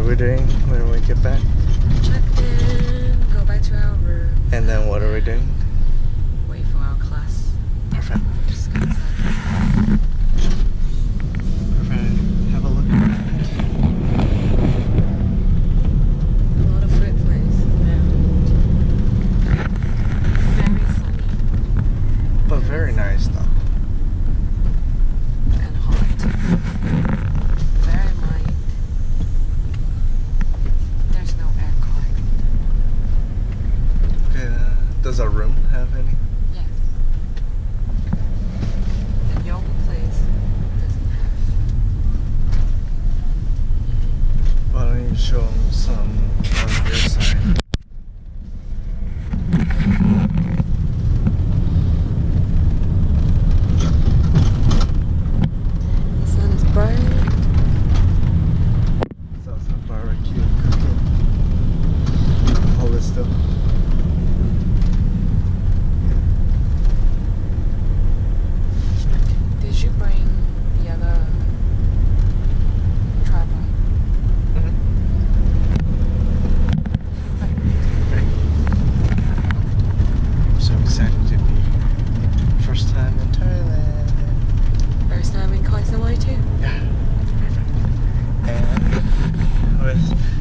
we doing when we get back? Check in, go back to our room. And then what are we doing? Wait for our class. Perfect. Just go inside. Perfect. Have a look. A lot of footprints around. Very sunny. But very nice though. And hot. Very light. There's no aircon. Yeah. Does our room have any? Yes. The yoga place doesn't have. Why don't you show them some on your side? The sun is bright. It's also barbecue cooking. Hold it still. Did you bring the other tripod? I'm so excited to be first time in Thailand. First time in quite some way too. Yeah. Perfect. And with